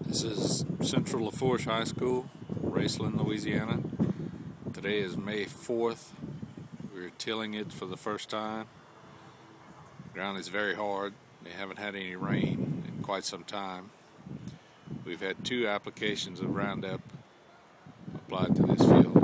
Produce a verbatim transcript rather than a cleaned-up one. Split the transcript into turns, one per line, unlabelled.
This is Central Lafourche High School, Raceland, Louisiana. Today is May fourth. We're tilling it for the first time. The ground is very hard. They haven't had any rain in quite some time. We've had two applications of Roundup applied to this field.